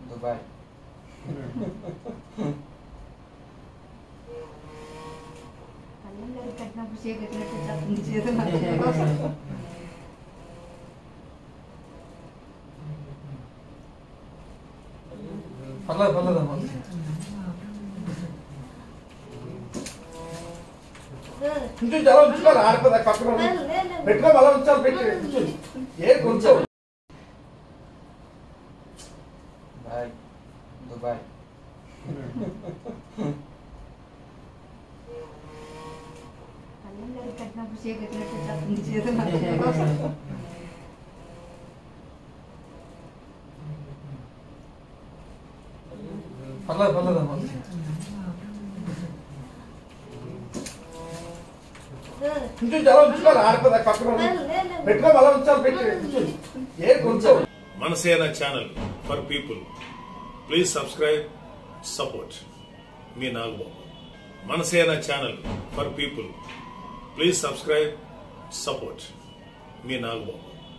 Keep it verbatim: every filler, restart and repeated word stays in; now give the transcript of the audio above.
Dubai. Pala pala da mas. Kunchu jala unchuko aarpada pakkana. Pettuko bala unchal petti. Ye kunchu. Bye. Dubai. Pala pala da mas. Kunchu jala unchuko aarpada pakkana. Pettuko bala unchal petti. Ye kunchu. Janasena channel for people. Please subscribe, support. Me Nagbo. Janasena channel for people. Please subscribe, support. Me Nagbo.